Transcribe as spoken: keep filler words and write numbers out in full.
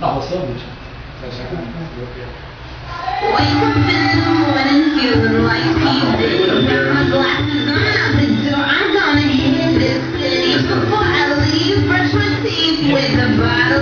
Ah, passou, bicho? Wake up in the morning feeling like P. Got my glasses on out the door. I'm gonna hit this city before I leave. Brush my teeth with a bottle.